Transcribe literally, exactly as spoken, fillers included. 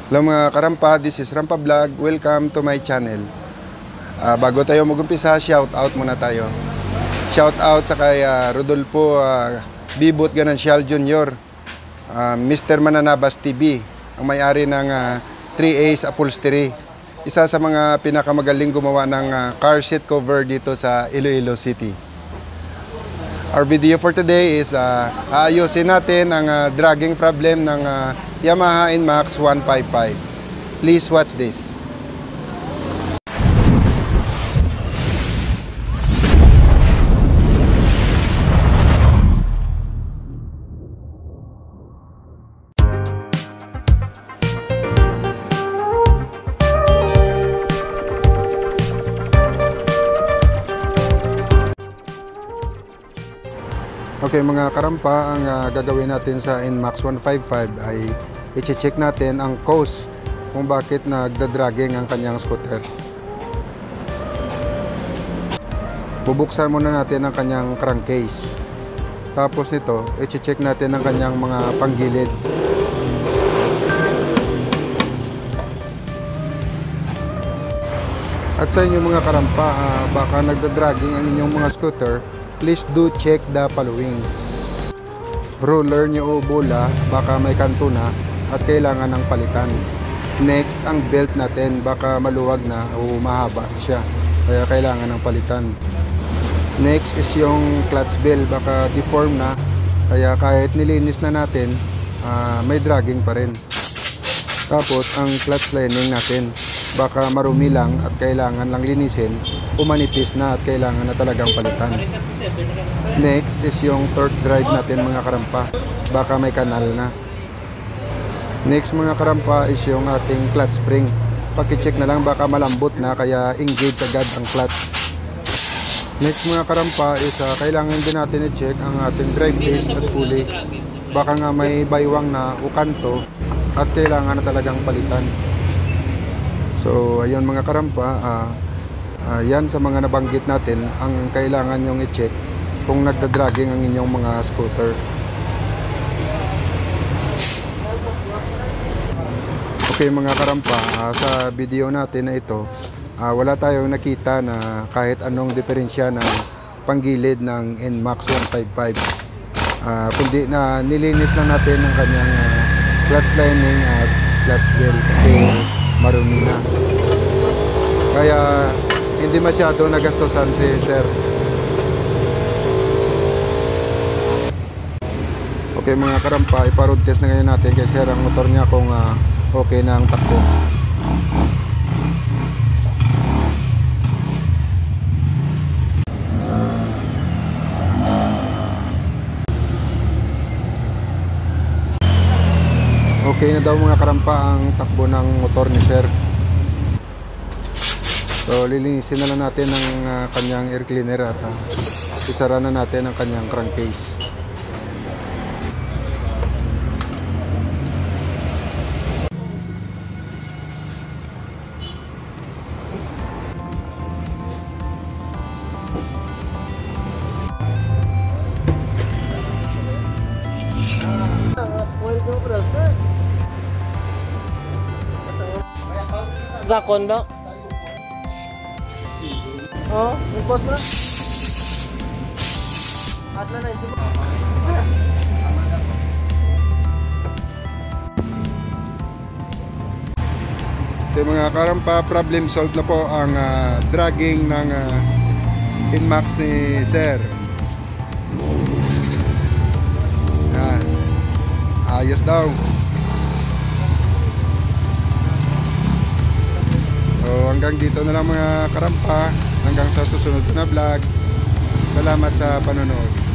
Hello mga karampa, this is Rampa Vlog. Welcome to my channel. Uh, bago tayo mag-umpisa, shout out muna tayo. Shout out sa kay uh, Rodolfo uh, Bibot Ganancial Junior, uh, Mister Mananabas T V, ang may-ari ng uh, three A's Upholstery. Isa sa mga pinakamagaling gumawa ng uh, car seat cover dito sa Iloilo City. Our video for today is uh, aayusin natin ang uh, dragging problem ng uh, Yamaha Inmax one fifty-five. Please watch this. Okay mga karampa, ang uh, gagawin natin sa Inmax one fifty-five ay i-check natin ang cause kung bakit nagdadragging ang kanyang scooter. Bubuksan muna natin ang kanyang crankcase. Tapos nito, i-check natin ang kanyang mga panggilid. At sa inyo mga karampa, uh, baka nagdadragging ang inyong mga scooter, please do check the following. Roller nyo o bola, baka may kanto na at kailangan ng palitan. Next, ang belt natin, baka maluwag na o mahaba siya, kaya kailangan ng palitan. Next is yung clutch bell, baka deform na, kaya kahit nilinis na natin, uh, may dragging pa rin. Tapos ang clutch lining natin, baka marumi lang at kailangan lang linisin, umanipis na at kailangan na talagang palitan. Next is yung torque drive natin mga karampa, baka may kanal na. Next mga karampa is yung ating clutch spring, paki-check na lang, baka malambot na kaya engage agad ang clutch. Next mga karampa is uh, kailangan din natin i-check ang ating drive case at pulley, baka nga may baywang na o kanto at kailangan na talagang palitan. So ayun mga karampa, uh, uh, yan sa mga nabanggit natin ang kailangan nyong i-check kung nagdadragging ang inyong mga scooter. Okay mga karampa, uh, sa video natin na ito, uh, wala tayong nakita na kahit anong diferensya ng panggilid ng Inmax one fifty-five, uh, kundi na nilinis lang natin ang kanyang uh, clutch lining at clutch bell kasi marumi na, kaya hindi masyado nagastosan si sir. Okay mga karampa, ipa-road test na ngayon natin kay sir ang motor niya kung uh, okay na ang takbo. Okay na daw mga karampa ang takbo ng motor ni sir. So lilinisin na lang natin ang uh, kanyang air cleaner at uh, isara na natin ang kanyang crankcase. Zakon ba? Oh, nag-post mo na? At na na, isi mo. Okay mga karampa, problem solved na po ang uh, dragging ng uh, Inmax ni sir. Yan. Ayos daw. So hanggang dito na lang mga karampa, hanggang sa susunod na vlog. Salamat sa panonood.